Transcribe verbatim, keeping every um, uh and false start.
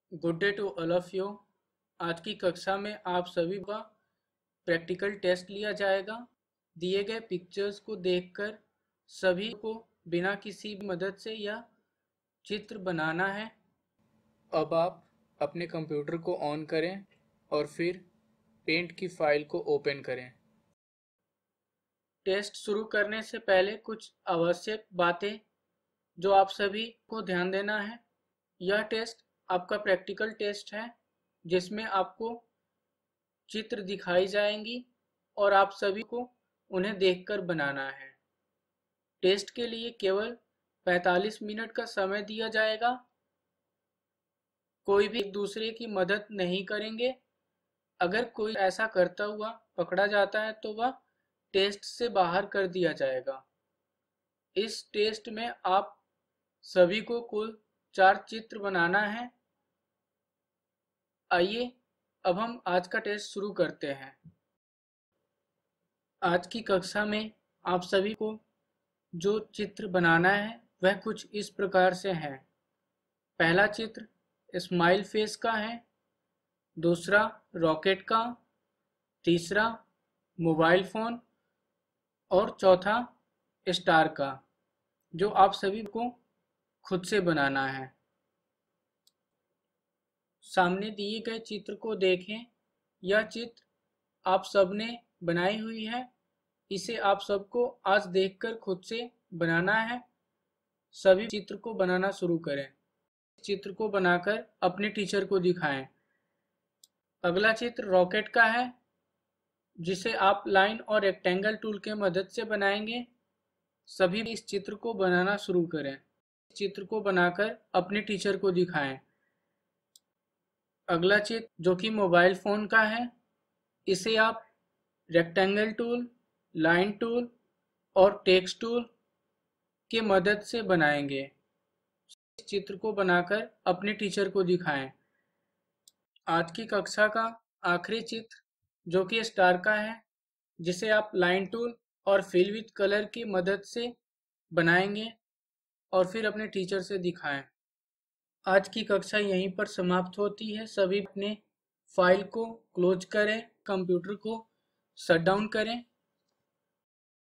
Good day to all of you. आज की कक्षा में आप सभी का प्रैक्टिकल टेस्ट लिया जाएगा। दिए गए पिक्चर्स को देखकर सभी को बिना किसी मदद से यह चित्र बनाना है। अब आप अपने कंप्यूटर को ऑन करें और फिर पेंट की फाइल को ओपन करें। टेस्ट शुरू करने से पहले कुछ आवश्यक बातें जो आप सभी को ध्यान देना है। यह टेस्ट आपका प्रैक्टिकल टेस्ट है जिसमें आपको चित्र दिखाई जाएंगी और आप सभी को उन्हें देखकर बनाना है। टेस्ट के लिए केवल पैंतालीस मिनट का समय दिया जाएगा। कोई भी एक दूसरे की मदद नहीं करेंगे। अगर कोई ऐसा करता हुआ पकड़ा जाता है तो वह टेस्ट से बाहर कर दिया जाएगा। इस टेस्ट में आप सभी को कुल चार चित्र बनाना है। आइए अब हम आज का टेस्ट शुरू करते हैं। आज की कक्षा में आप सभी को जो चित्र बनाना है वह कुछ इस प्रकार से है। पहला चित्र स्माइल फेस का है, दूसरा रॉकेट का, तीसरा मोबाइल फोन और चौथा स्टार का, जो आप सभी को खुद से बनाना है। सामने दिए गए चित्र को देखें। यह चित्र आप सबने बनाई हुई है। इसे आप सबको आज देखकर खुद से बनाना है। सभी चित्र को बनाना शुरू करें। चित्र को बनाकर अपने टीचर को दिखाएं। अगला चित्र रॉकेट का है जिसे आप लाइन और रेक्टेंगल टूल के मदद से बनाएंगे। सभी इस चित्र को बनाना शुरू करें। चित्र को बनाकर अपने टीचर को दिखाएं। अगला चित्र जो कि मोबाइल फोन का है, इसे आप रेक्टेंगल टूल, लाइन टूल और टेक्स्ट टूल के मदद से बनाएंगे। इस चित्र को बनाकर अपने टीचर को दिखाएं। आज की कक्षा का आखिरी चित्र जो कि स्टार का है, जिसे आप लाइन टूल और फिल विद कलर की मदद से बनाएंगे और फिर अपने टीचर से दिखाएं। आज की कक्षा यहीं पर समाप्त होती है। सभी अपने फाइल को क्लोज करें, कंप्यूटर को शट डाउन करें।